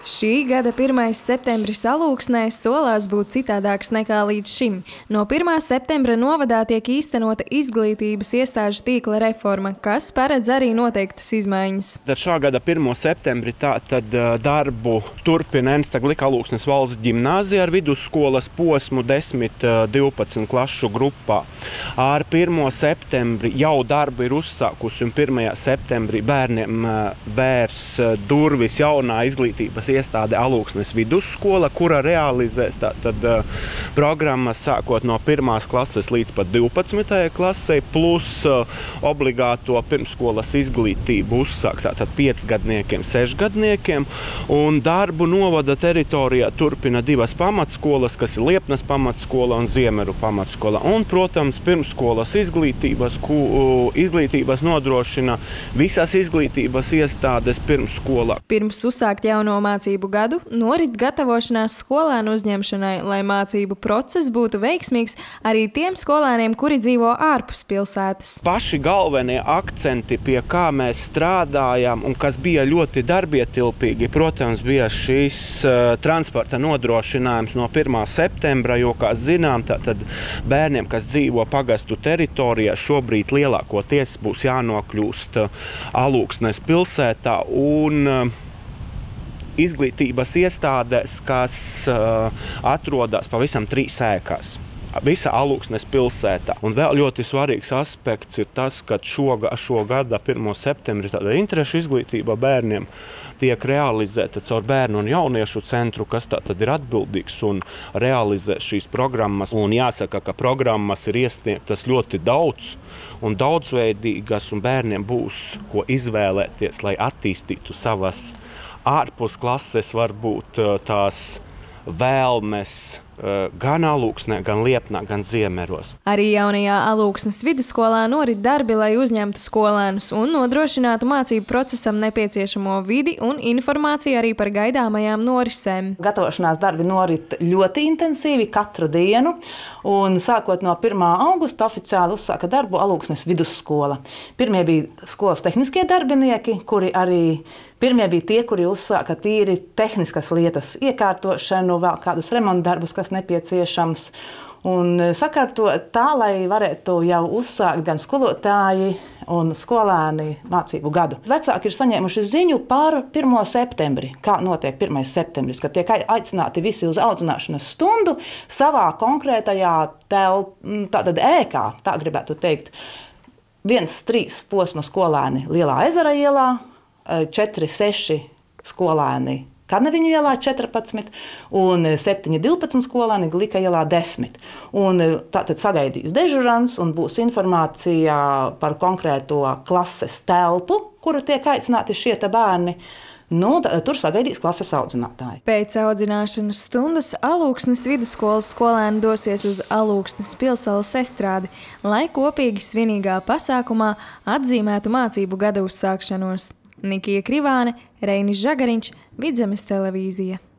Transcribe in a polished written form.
Šī gada 1. septembris Alūksnē solās būt citādāks nekā līdz šim. No 1. septembra novadā tiek īstenota izglītības iestāžu tīkla reforma, kas paredz arī noteiktas izmaiņas. Šā gada 1. septembrī tātad darbu turpina Enstaglika Alūksnes valsts ģimnāzija ar vidusskolas posmu 10–12 klašu grupā. Ar 1. septembri jau darbu ir uzsākusi un 1. septembrī bērniem vērs durvis jaunā izglītības iestāde Alūksnes vidusskola, kura realizēs tātad programmas sākot no 1. klases līdz pat 12. klasei, plus obligāto pirmsskolas izglītību uzsāks tātad 5-gadniekiem, 6-gadniekiem. Un darbu novada teritorijā turpina 2 pamatskolas, kas ir Liepnas pamatskola un Ziemeru pamatskola. Un, protams, pirmsskolas izglītības nodrošina visas izglītības iestādes pirmsskolā. Pirms uzsākt jauno mācību gadu norit gatavošanās skolēnu uzņemšanai, lai mācību process būtu veiksmīgs arī tiem skolēniem, kuri dzīvo ārpus pilsētas. Paši galvenie akcenti, pie kā mēs strādājām un kas bija ļoti darbietilpīgi, protams, bija šis transporta nodrošinājums no 1. septembra, jo, kā zinām, tad bērniem, kas dzīvo pagastu teritorijā, šobrīd lielākoties būs jānokļūst Alūksnes pilsētā un izglītības iestādēs, kas atrodas pavisam 3 ēkās. Visa Alūksnes pilsētā. Un vēl ļoti svarīgs aspekts ir tas, ka šo gada 1. septembrī tāda interešu izglītība bērniem tiek realizēta caur bērnu un jauniešu centru, kas tātad ir atbildīgs un realizē šīs programmas. Un jāsaka, ka programmas ir iesniegtas ļoti daudz un daudzveidīgas, un bērniem būs ko izvēlēties, lai attīstītu savas ārpus klases varbūt tās vēlmes gan Alūksnē, gan Liepnā, gan Ziemeros. Arī jaunajā Alūksnes vidusskolā norit darbi, lai uzņemtu skolēnus un nodrošinātu mācību procesam nepieciešamo vidi un informāciju arī par gaidāmajām norisēm. Gatavošanās darbi norit ļoti intensīvi katru dienu, un sākot no 1. augusta oficiāli uzsāka darbu Alūksnes vidusskola. Pirmie bija skolas tehniskie darbinieki, kuri bija tie, kuri uzsāka tīri tehniskas lietas, iekārtošanu, vēl kādus remontdarbus, kas nepieciešams, un sakārto tā, lai varētu jau uzsākt gan skolotāji un skolēni mācību gadu. Vecāki ir saņēmuši ziņu par 1. septembri, kā notiek 1. septembris, kad tiek aicināti visi uz audzināšanas stundu savā konkrētajā tātad ēkā, tā gribētu teikt. 1–3 posma skolēni Lielā ezera ielā, 4–6 skolēni Karneviņu ielā 14 un 7–12 skolēni Glika ielā 10. Un tātad sagaidīs dežurants un būs informācija par konkrēto klases telpu, kuru tiek aicināti šie bērni. Tur sagaidīs klases audzinātāji. Pēc audzināšanas stundas Alūksnes vidusskolas skolēni dosies uz Alūksnes pilsētas estrādi, lai kopīgi svinīgā pasākumā atzīmētu mācību gada uzsākšanos. Nikija Krivāne, Reinis Žagariņš, Vidzemes televīzija.